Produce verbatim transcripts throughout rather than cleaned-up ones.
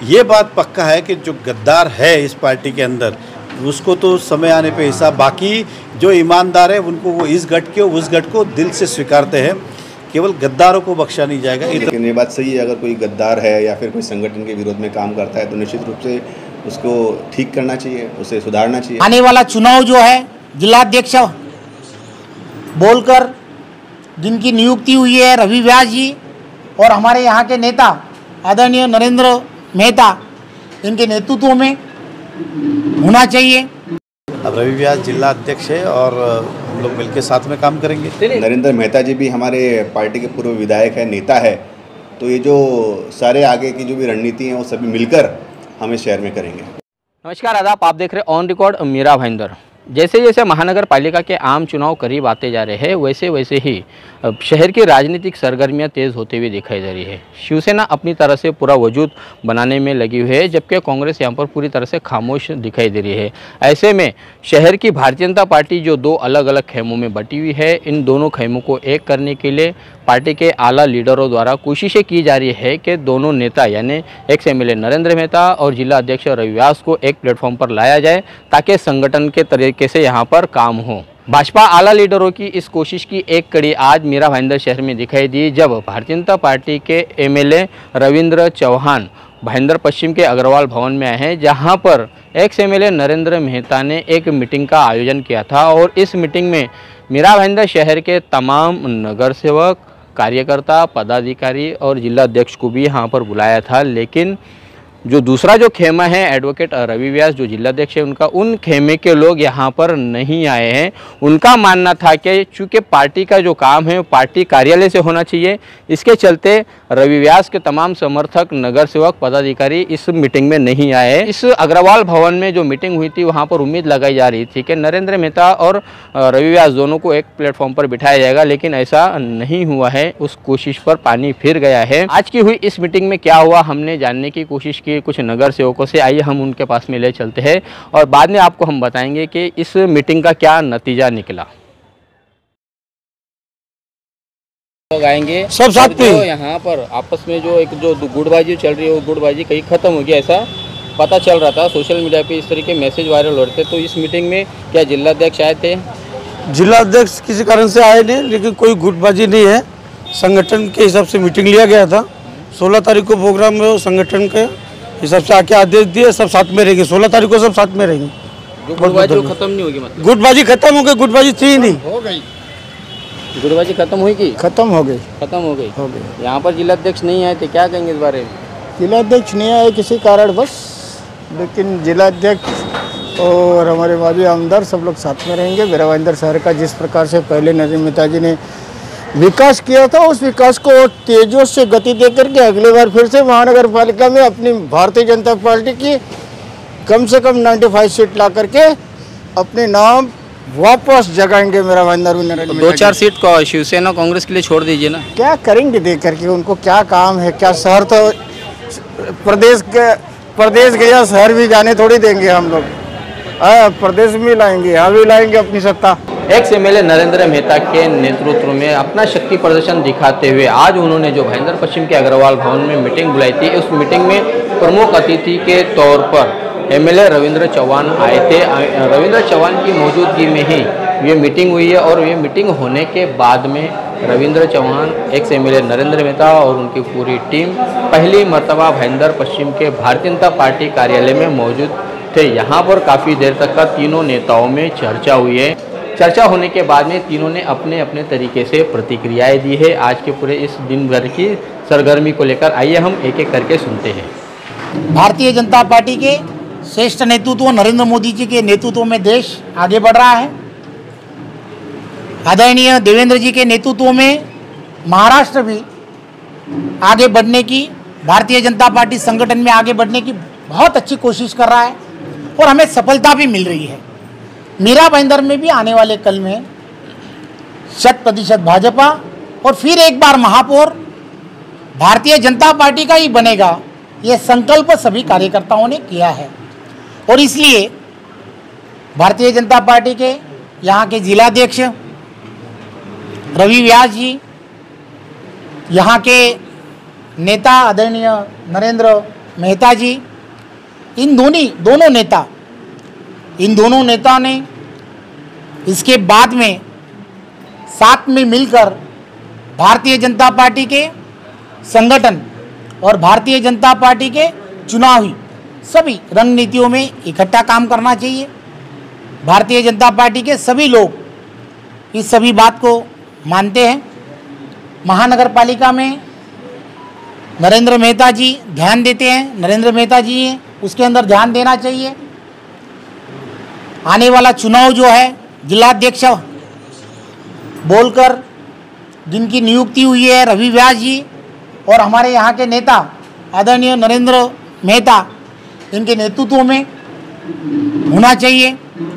ये बात पक्का है कि जो गद्दार है इस पार्टी के अंदर उसको तो समय आने पे हिसाब, बाकी जो ईमानदार है उनको वो इस गठ के उस गठ को दिल से स्वीकारते हैं, केवल गद्दारों को बख्शा नहीं जाएगा। लेकिन ये बात सही है, अगर कोई गद्दार है या फिर कोई संगठन के विरोध में काम करता है तो निश्चित रूप से उसको ठीक करना चाहिए, उसे सुधारना चाहिए। आने वाला चुनाव जो है जिलाध्यक्ष बोलकर जिनकी नियुक्ति हुई है रवि व्यास जी और हमारे यहाँ के नेता आदरणीय नरेंद्र मेहता, इनके नेतृत्व में होना चाहिए। अब रवि व्यास जिला अध्यक्ष है और हम लोग मिलकर साथ में काम करेंगे। नरेंद्र मेहता जी भी हमारे पार्टी के पूर्व विधायक है, नेता है, तो ये जो सारे आगे की जो भी रणनीति हैं वो सभी मिलकर हम इस शहर में करेंगे। नमस्कार, आदाब, आप देख रहे हैं ऑन रिकॉर्ड मीरा भाईंदर। जैसे जैसे महानगर पालिका के आम चुनाव करीब आते जा रहे हैं वैसे वैसे ही शहर की राजनीतिक सरगर्मियां तेज़ होते हुए दिखाई दे रही है। शिवसेना अपनी तरह से पूरा वजूद बनाने में लगी हुई है, जबकि कांग्रेस यहां पर पूरी तरह से खामोश दिखाई दे रही है। ऐसे में शहर की भारतीय जनता पार्टी जो दो अलग अलग खेमों में बटी हुई है, इन दोनों खेमों को एक करने के लिए पार्टी के आला लीडरों द्वारा कोशिशें की जा रही है कि दोनों नेता यानी ex M L A Narendra Mehta और जिला अध्यक्ष रवि व्यास को एक प्लेटफॉर्म पर लाया जाए ताकि संगठन के तरीके से यहाँ पर काम हो। भाजपा आला लीडरों की इस कोशिश की एक कड़ी आज मीरा भाईंदर शहर में दिखाई दी, जब भारतीय जनता पार्टी के M L A Ravindra Chauhan Bhayander Paschim के अग्रवाल भवन में आए हैं, जहां पर ex M L A Narendra Mehta ने एक मीटिंग का आयोजन किया था और इस मीटिंग में मीरा भाईंदर शहर के तमाम नगर सेवक, कार्यकर्ता, पदाधिकारी और जिला अध्यक्ष को भी यहाँ पर बुलाया था। लेकिन जो दूसरा जो खेमा है एडवोकेट रवि व्यास जो जिलाध्यक्ष है उनका, उन खेमे के लोग यहाँ पर नहीं आए हैं। उनका मानना था कि चूँकि पार्टी का जो काम है पार्टी कार्यालय से होना चाहिए, इसके चलते रवि व्यास के तमाम समर्थक, नगर सेवक, पदाधिकारी इस मीटिंग में नहीं आए। इस अग्रवाल भवन में जो मीटिंग हुई थी वहाँ पर उम्मीद लगाई जा रही थी कि नरेंद्र मेहता और रवि व्यास दोनों को एक प्लेटफॉर्म पर बिठाया जाएगा, लेकिन ऐसा नहीं हुआ है। उस कोशिश पर पानी फिर गया है। आज की हुई इस मीटिंग में क्या हुआ हमने जानने की कोशिश की कुछ नगर सेवकों से। आइए हम उनके पास में ले चलते हैं और बाद में आपको हम बताएंगे कि इस मीटिंग का क्या नतीजा निकला। लोग आएंगे सब साथ में, यहाँ पर आपस में जो एक जो गुटबाजी चल रही है वो गुटबाजी कहीं खत्म हो गया, ऐसा पता चल रहा था। सोशल मीडिया पे इस तरह के मैसेज वायरल हो रहे थे। तो इस मीटिंग में क्या जिलाध्यक्ष आए थे? जिलाध्यक्ष किसी कारण से आए नहीं, लेकिन कोई गुटबाजी नहीं है। संगठन के हिसाब से मीटिंग लिया गया था। सोलह तारीख को प्रोग्राम में संगठन के हिसाब से आके आदेश दिए, सब साथ में रहेंगे। सोलह तारीख को सब साथ में रहेंगे। गुटबाजी खत्म नहीं होगी? मतलब गुटबाजी खत्म हो गई, गुटबाजी थी नहीं, हो गई। गुटबाजी खत्म हुई की खत्म हो गई, खत्म हो गई हो गई। यहाँ पर जिलाध्यक्ष नहीं आए थे, क्या कहेंगे इस बारे में? जिलाध्यक्ष नहीं आए किसी कारण बस, लेकिन जिलाध्यक्ष और हमारे माजी आमदार सब लोग साथ में रहेंगे। मीरा भाईंदर शहर का जिस प्रकार से पहले नरेंद्र मेहता जी ने विकास किया था, उस विकास को तेजों से गति दे करके अगले बार फिर से महानगर पालिका में अपनी भारतीय जनता पार्टी की कम से कम पचानवे सीट ला करके अपने नाम वापस जगाएंगे। मेरा भाईंदर तो दो चार सीट को शिवसेना कांग्रेस के लिए छोड़ दीजिए ना। क्या करेंगे दे करके, उनको क्या काम है? क्या शहर तो प्रदेश के प्रदेश गया, शहर भी जाने थोड़ी देंगे हम लोग। हाँ, प्रदेश में लाएंगे, यहाँ भी लाएंगे अपनी सत्ता। Ex M L A Narendra Mehta के नेतृत्व में अपना शक्ति प्रदर्शन दिखाते हुए आज उन्होंने जो भाईंदर पश्चिम के अग्रवाल भवन में मीटिंग बुलाई थी, उस मीटिंग में प्रमुख अतिथि के तौर पर M L A Ravindra Chauhan आए थे। रविंद्र चौहान की मौजूदगी में ही ये मीटिंग हुई है और ये मीटिंग होने के बाद में Ravindra Chauhan, ex M L A Narendra Mehta और उनकी पूरी टीम पहली मर्तबा भाईंदर पश्चिम के भारतीय जनता पार्टी कार्यालय में मौजूद थे। यहाँ पर काफ़ी देर तक का तीनों नेताओं में चर्चा हुई है। चर्चा होने के बाद में तीनों ने अपने अपने तरीके से प्रतिक्रियाएं दी है आज के पूरे इस दिन भर की सरगर्मी को लेकर। आइए हम एक एक करके सुनते हैं। भारतीय जनता पार्टी के श्रेष्ठ नेतृत्व नरेंद्र मोदी जी के नेतृत्व में देश आगे बढ़ रहा है। आदरणीय देवेंद्र जी के नेतृत्व में महाराष्ट्र भी आगे बढ़ने की, भारतीय जनता पार्टी संगठन में आगे बढ़ने की बहुत अच्छी कोशिश कर रहा है और हमें सफलता भी मिल रही है। मीरा भाईंदर में भी आने वाले कल में शत प्रतिशत भाजपा और फिर एक बार महापौर भारतीय जनता पार्टी का ही बनेगा, ये संकल्प सभी कार्यकर्ताओं ने किया है। और इसलिए भारतीय जनता पार्टी के यहाँ के जिलाध्यक्ष रवि व्यास जी, यहाँ के नेता आदरणीय नरेंद्र मेहता जी, इन दोनों दोनों नेता इन दोनों नेता ने इसके बाद में साथ में मिलकर भारतीय जनता पार्टी के संगठन और भारतीय जनता पार्टी के चुनावी सभी रणनीतियों में इकट्ठा काम करना चाहिए। भारतीय जनता पार्टी के सभी लोग इस सभी बात को मानते हैं। महानगर पालिका में नरेंद्र मेहता जी ध्यान देते हैं, नरेंद्र मेहता जी हैं, उसके अंदर ध्यान देना चाहिए। आने वाला चुनाव जो है जिलाध्यक्ष बोलकर जिनकी नियुक्ति हुई है रवि व्यास जी और हमारे यहाँ के नेता आदरणीय नरेंद्र मेहता, इनके नेतृत्व में होना चाहिए।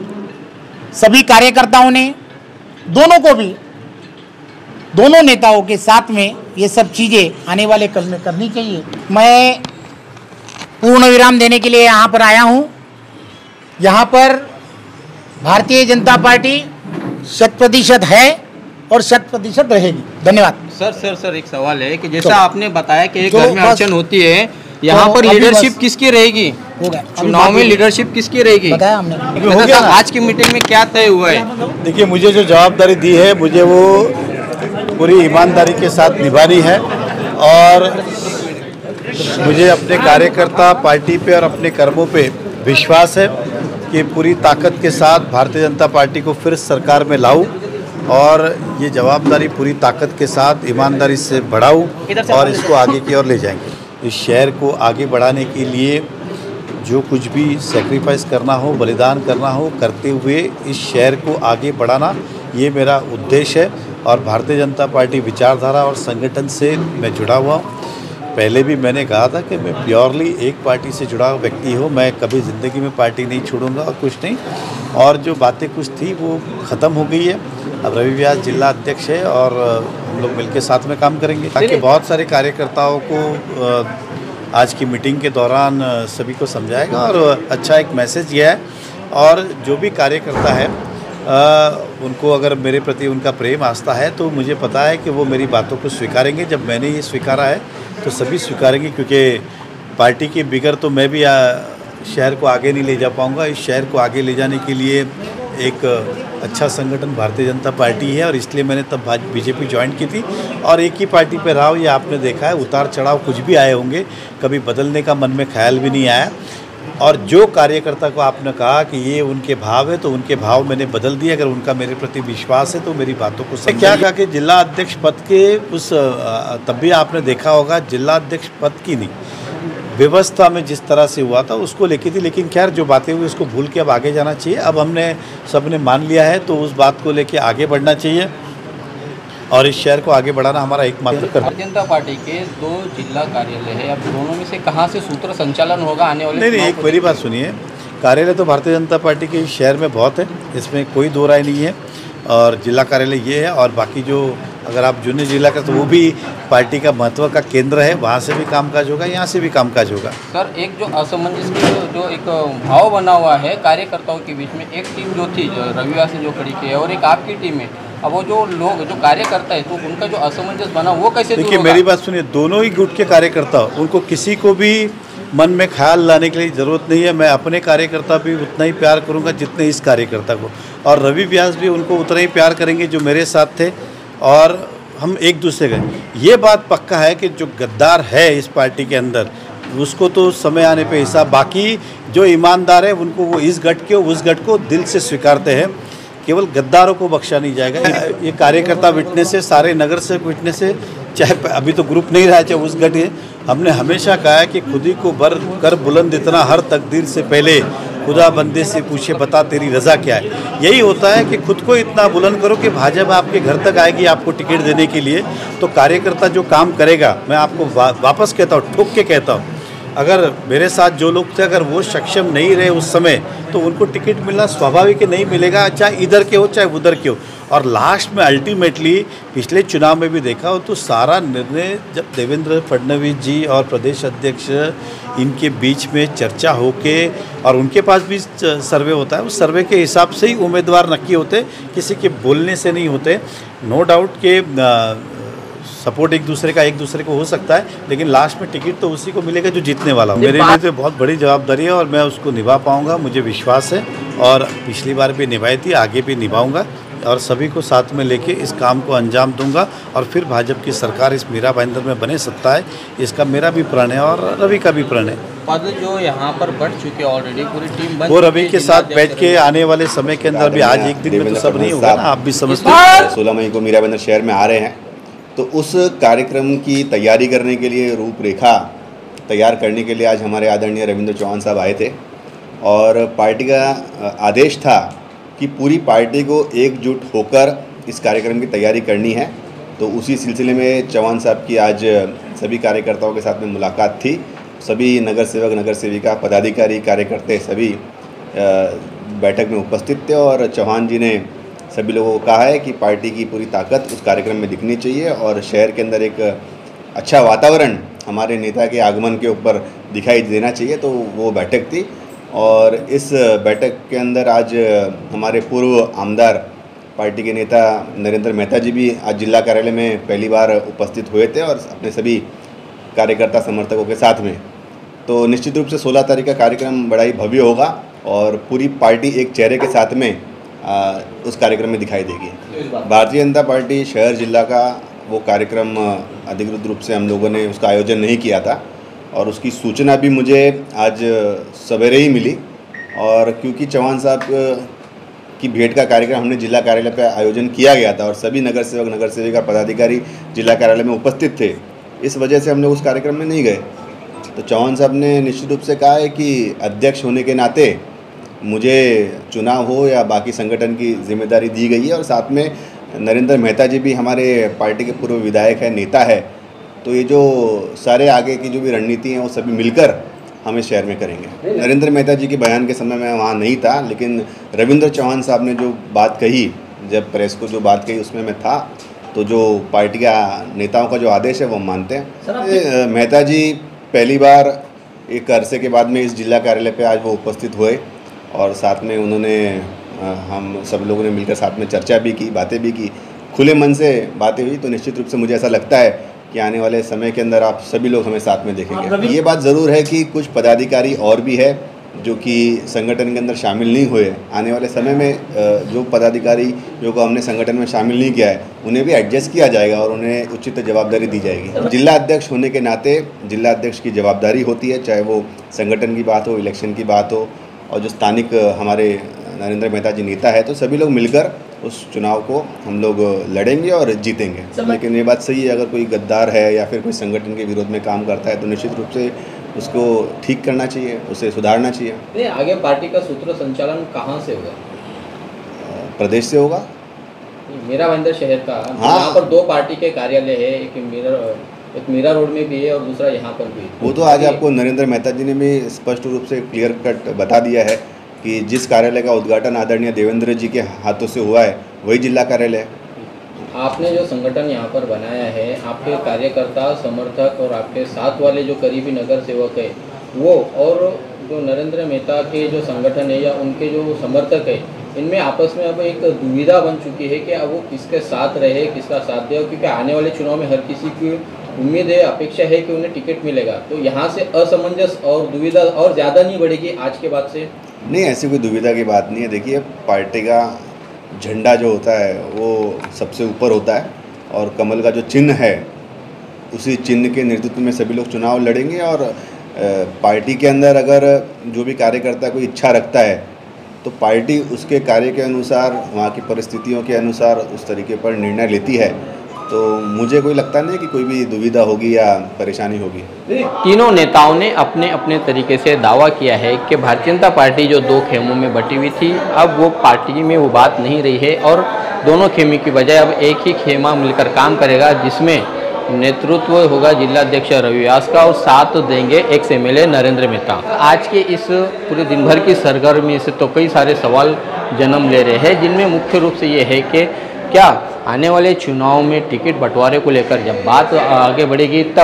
सभी कार्यकर्ताओं ने दोनों को भी दोनों नेताओं के साथ में ये सब चीज़ें आने वाले कल में करनी चाहिए। मैं पूर्ण विराम देने के लिए यहाँ पर आया हूँ। यहाँ पर भारतीय जनता पार्टी शत प्रतिशत है और शत प्रतिशत रहेगी। धन्यवाद। सर सर सर एक सवाल है कि जैसा आपने बताया कि एक तो घर में बस- अड़चन होती है, यहाँ तो पर अभी लीडरशिप बस- किसकी रहेगी? हो गया अभी चुनाव में बाकी- लीडरशिप किसकी रहेगी? बताया हमने। मेहता साहब, आज की मीटिंग में क्या तय हुआ है? देखिए, मुझे जो जवाबदारी दी है मुझे वो पूरी ईमानदारी के साथ निभानी है और मुझे अपने कार्यकर्ता पार्टी पे और अपने कर्मों पे विश्वास है कि पूरी ताकत के साथ भारतीय जनता पार्टी को फिर सरकार में लाऊं और ये जवाबदारी पूरी ताकत के साथ ईमानदारी से बढ़ाऊं और इसको आगे की ओर ले जाएंगे। इस शहर को आगे बढ़ाने के लिए जो कुछ भी सेक्रीफाइस करना हो, बलिदान करना हो, करते हुए इस शहर को आगे बढ़ाना, ये मेरा उद्देश्य है। और भारतीय जनता पार्टी विचारधारा और संगठन से मैं जुड़ा हुआ हूँ। पहले भी मैंने कहा था कि मैं प्योरली एक पार्टी से जुड़ा हुआ व्यक्ति हूँ, मैं कभी ज़िंदगी में पार्टी नहीं छोड़ूंगा और कुछ नहीं। और जो बातें कुछ थी वो ख़त्म हो गई है। अब रवि व्यास जिला अध्यक्ष है और हम लोग मिलकर साथ में काम करेंगे ताकि बहुत सारे कार्यकर्ताओं को आज की मीटिंग के दौरान सभी को समझाएगा और अच्छा एक मैसेज यह है। और जो भी कार्यकर्ता है आ, उनको अगर मेरे प्रति उनका प्रेम आस्था है तो मुझे पता है कि वो मेरी बातों को स्वीकारेंगे। जब मैंने ये स्वीकारा है तो सभी स्वीकारेंगे, क्योंकि पार्टी के बिगैर तो मैं भी आ, शहर को आगे नहीं ले जा पाऊँगा। इस शहर को आगे ले जाने के लिए एक अच्छा संगठन भारतीय जनता पार्टी है और इसलिए मैंने तब बीजेपी ज्वाइन की थी और एक ही पार्टी पे रहा हूँ। ये आपने देखा है, उतार चढ़ाव कुछ भी आए होंगे, कभी बदलने का मन में ख्याल भी नहीं आया। और जो कार्यकर्ता को आपने कहा कि ये उनके भाव है तो उनके भाव मैंने बदल दिए। अगर उनका मेरे प्रति विश्वास है तो मेरी बातों को समझ। क्या कहा कि जिला अध्यक्ष पद के उस तब भी आपने देखा होगा, जिला अध्यक्ष पद की नहीं, व्यवस्था में जिस तरह से हुआ था उसको लेके थी। लेकिन खैर जो बातें हुई उसको भूल के अब आगे जाना चाहिए। अब हमने सबने मान लिया है तो उस बात को लेके आगे बढ़ना चाहिए और इस शहर को आगे बढ़ाना हमारा एकमात्र कर्तव्य। भारतीय जनता पार्टी के दो जिला कार्यालय है, अब दोनों में से कहाँ से सूत्र संचालन होगा आने वाले? नहीं नहीं, एक मेरी बात सुनिए। कार्यालय तो भारतीय जनता पार्टी के शहर में बहुत है, इसमें कोई दो राय नहीं है। और जिला कार्यालय ये है और बाकी जो अगर आप जूनियर जिला का तो वो भी पार्टी का महत्व का केंद्र है, वहाँ से भी कामकाज होगा, यहाँ से भी कामकाज होगा। सर, एक जो असमंजस की जो एक भाव बना हुआ है कार्यकर्ताओं के बीच में, एक टीम जो थी रविवार से जो खड़ी की है और एक आपकी टीम है, अब वो जो लोग जो कार्यकर्ता है तो उनका जो असमंजस बना वो कैसे? देखिए मेरी बात सुनिए, दोनों ही गुट के कार्यकर्ता, उनको किसी को भी मन में ख्याल लाने के लिए ज़रूरत नहीं है। मैं अपने कार्यकर्ता भी उतना ही प्यार करूंगा जितने इस कार्यकर्ता को, और रवि व्यास भी उनको उतना ही प्यार करेंगे जो मेरे साथ थे और हम एक दूसरे का। ये बात पक्का है कि जो गद्दार है इस पार्टी के अंदर उसको तो समय आने पे हिसाब, बाकी जो ईमानदार है उनको वो इस गट के उस गट को दिल से स्वीकारते हैं। केवल गद्दारों को बख्शा नहीं जाएगा। ये कार्यकर्ता विटनेस है, सारे नगर से विटनेस है, चाहे अभी तो ग्रुप नहीं रहा है चाहे उस गट है। हमने हमेशा कहा है कि खुद ही को बर कर बुलंद इतना हर तकदीर से पहले खुदा बंदे से पूछे बता तेरी रज़ा क्या है। यही होता है कि खुद को इतना बुलंद करो कि भाजपा आपके घर तक आएगी आपको टिकट देने के लिए। तो कार्यकर्ता जो काम करेगा, मैं आपको वा, वापस कहता हूँ, ठोक के कहता हूँ, अगर मेरे साथ जो लोग थे अगर वो सक्षम नहीं रहे उस समय तो उनको टिकट मिलना स्वाभाविक है, नहीं मिलेगा, चाहे इधर के हो चाहे उधर के हो। और लास्ट में अल्टीमेटली पिछले चुनाव में भी देखा हो तो सारा निर्णय जब देवेंद्र फडणवीस जी और प्रदेश अध्यक्ष इनके बीच में चर्चा होके, और उनके पास भी सर्वे होता है, उस सर्वे के हिसाब से ही उम्मीदवार नक्की होते, किसी के बोलने से नहीं होते। नो डाउट के सपोर्ट एक दूसरे का एक दूसरे को हो सकता है, लेकिन लास्ट में टिकट तो उसी को मिलेगा जो जीतने वाला हो। मेरे लिए तो बहुत बड़ी जवाबदारी है और मैं उसको निभा पाऊंगा, मुझे विश्वास है। और पिछली बार भी निभाई थी, आगे भी निभाऊंगा और सभी को साथ में लेके इस काम को अंजाम दूंगा। और फिर भाजपा की सरकार इस मीरा भाईंदर में बने सकता है, इसका मेरा भी प्रण है और रवि का भी प्रण है। पद जो यहाँ पर बढ़ चुके ऑलरेडी, पूरी टीम बन वो रवि के साथ बैठ के आने वाले समय के अंदर भी, आज एक दिन में तो सब नहीं होगा ना, आप भी समझते हैं। सोलह मई को मीरा भाईंदर शहर में आ रहे हैं, तो उस कार्यक्रम की तैयारी करने के लिए, रूपरेखा तैयार करने के लिए आज हमारे आदरणीय रविंद्र चौहान साहब आए थे और पार्टी का आदेश था कि पूरी पार्टी को एकजुट होकर इस कार्यक्रम की तैयारी करनी है। तो उसी सिलसिले में चौहान साहब की आज सभी कार्यकर्ताओं के साथ में मुलाकात थी। सभी नगर सेवक, नगर सेविका, पदाधिकारी, कार्यकर्ता सभी बैठक में उपस्थित थे और चौहान जी ने सभी लोगों को कहा है कि पार्टी की पूरी ताकत उस कार्यक्रम में दिखनी चाहिए और शहर के अंदर एक अच्छा वातावरण हमारे नेता के आगमन के ऊपर दिखाई देना चाहिए। तो वो बैठक थी और इस बैठक के अंदर आज हमारे पूर्व आमदार पार्टी के नेता नरेंद्र मेहता जी भी आज जिला कार्यालय में पहली बार उपस्थित हुए थे और अपने सभी कार्यकर्ता समर्थकों के साथ में। तो निश्चित रूप से सोलह तारीख का कार्यक्रम बड़ा ही भव्य होगा और पूरी पार्टी एक चेहरे के साथ में आ, उस कार्यक्रम में दिखाई देगी। भारतीय जनता पार्टी शहर जिला का वो कार्यक्रम अधिकृत रूप से हम लोगों ने उसका आयोजन नहीं किया था और उसकी सूचना भी मुझे आज सवेरे ही मिली। और क्योंकि चौहान साहब की भेंट का कार्यक्रम हमने जिला कार्यालय पर आयोजन किया गया था और सभी नगर सेवक, नगर सेविका, पदाधिकारी जिला कार्यालय में उपस्थित थे, इस वजह से हम लोग उस कार्यक्रम में नहीं गए। तो चौहान साहब ने निश्चित रूप से कहा है कि अध्यक्ष होने के नाते मुझे चुनाव हो या बाकी संगठन की जिम्मेदारी दी गई है और साथ में नरेंद्र मेहता जी भी हमारे पार्टी के पूर्व विधायक है, नेता है। तो ये जो सारे आगे की जो भी रणनीति हैं वो सभी मिलकर हम इस शहर में करेंगे। नरेंद्र मेहता जी के बयान के समय मैं वहाँ नहीं था, लेकिन रविंद्र चौहान साहब ने जो बात कही, जब प्रेस को जो बात कही उसमें मैं था। तो जो पार्टी का नेताओं का जो आदेश है वो मानते हैं। मेहता जी पहली बार एक अरसे के बाद में इस जिला कार्यालय पे आज वो उपस्थित हुए और साथ में उन्होंने, हम सब लोगों ने मिलकर साथ में चर्चा भी की, बातें भी की, खुले मन से बातें हुई। तो निश्चित रूप से मुझे ऐसा लगता है कि आने वाले समय के अंदर आप सभी लोग हमें साथ में देखेंगे। ये बात ज़रूर है कि कुछ पदाधिकारी और भी है जो कि संगठन के अंदर शामिल नहीं हुए। आने वाले समय में जो पदाधिकारी जो को हमने संगठन में शामिल नहीं किया है उन्हें भी एडजस्ट किया जाएगा और उन्हें उचित जवाबदारी दी जाएगी। जिला अध्यक्ष होने के नाते जिला अध्यक्ष की जवाबदारी होती है, चाहे वो संगठन की बात हो, इलेक्शन की बात हो, और जो स्थानिक हमारे नरेंद्र मेहता जी नेता है, तो सभी लोग मिलकर उस चुनाव को हम लोग लड़ेंगे और जीतेंगे। लेकिन ये बात सही है, अगर कोई गद्दार है या फिर कोई संगठन के विरोध में काम करता है तो निश्चित रूप से उसको ठीक करना चाहिए, उसे सुधारना चाहिए। नहीं, आगे पार्टी का सूत्र संचालन कहाँ से होगा? प्रदेश से होगा। मीरा भाईंदर शहर का, हाँ, यहाँ पर दो पार्टी के कार्यालय है, एक मीरा एक मीरा रोड में भी है और दूसरा यहाँ पर भी। वो तो आज आपको नरेंद्र मेहता जी ने भी स्पष्ट रूप से क्लियर कट बता दिया है कि जिस कार्यालय का उद्घाटन आदरणीय देवेंद्र जी के हाथों से हुआ है वही जिला कार्यालय है। आपने जो संगठन यहाँ पर बनाया है, आपके कार्यकर्ता, समर्थक और आपके साथ वाले जो करीबी नगर सेवक है वो, और जो नरेंद्र मेहता के जो संगठन है या उनके जो समर्थक है, इनमें आपस में अब एक दुविधा बन चुकी है कि अब वो किसके साथ रहे, किसका साथ दे, क्योंकि आने वाले चुनाव में हर किसी की उम्मीद है, अपेक्षा है कि उन्हें टिकट मिलेगा। तो यहाँ से असमंजस और दुविधा और ज़्यादा नहीं बढ़ेगी आज के बाद से? नहीं, ऐसी कोई दुविधा की बात नहीं है। देखिए, पार्टी का झंडा जो होता है वो सबसे ऊपर होता है और कमल का जो चिन्ह है उसी चिन्ह के नेतृत्व में सभी लोग चुनाव लड़ेंगे। और पार्टी के अंदर अगर जो भी कार्यकर्ता कोई इच्छा रखता है तो पार्टी उसके कार्य के अनुसार, वहाँ की परिस्थितियों के अनुसार उस तरीके पर निर्णय लेती है। तो मुझे कोई लगता नहीं कि कोई भी दुविधा होगी या परेशानी होगी। तीनों नेताओं ने अपने अपने तरीके से दावा किया है कि भारतीय जनता पार्टी जो दो खेमों में बटी हुई थी, अब वो पार्टी में वो बात नहीं रही है और दोनों खेमे की बजाय अब एक ही खेमा मिलकर काम करेगा, जिसमें नेतृत्व होगा जिला अध्यक्ष रवि व्यास का और साथ देंगे ex M L A Narendra Mehta. आज के इस पूरे दिन भर की सरगर्मी से तो कई सारे सवाल जन्म ले रहे हैं, जिनमें मुख्य रूप से ये है कि क्या आने वाले चुनाव में टिकट बंटवारे को लेकर जब बात आगे बढ़ेगी तब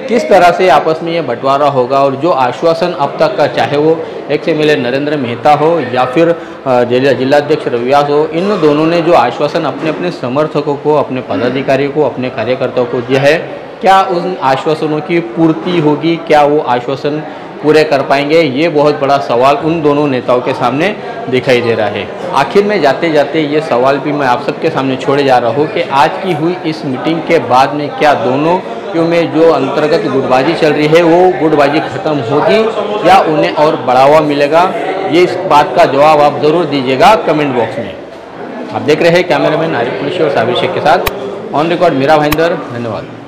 किस तरह से आपस में ये बंटवारा होगा और जो आश्वासन अब तक का, चाहे वो एक से मिले नरेंद्र मेहता हो या फिर जिला जिलाध्यक्ष रविदास हो, इन दोनों ने जो आश्वासन अपने अपने समर्थकों को, अपने पदाधिकारियों को, अपने कार्यकर्ताओं को दिया है, क्या उन आश्वासनों की पूर्ति होगी, क्या वो आश्वासन पूरे कर पाएंगे, ये बहुत बड़ा सवाल उन दोनों नेताओं के सामने दिखाई दे रहा है। आखिर में जाते जाते ये सवाल भी मैं आप सबके सामने छोड़े जा रहा हूँ कि आज की हुई इस मीटिंग के बाद में क्या दोनों में जो अंतर्गत गुटबाजी चल रही है वो गुटबाजी खत्म होगी या उन्हें और बढ़ावा मिलेगा, ये इस बात का जवाब आप ज़रूर दीजिएगा कमेंट बॉक्स में। आप देख रहे हैं कैमरामैन आरिफ कुरैशी और साबिर शेख के साथ ऑन रिकॉर्ड मीरा भाईंदर। धन्यवाद।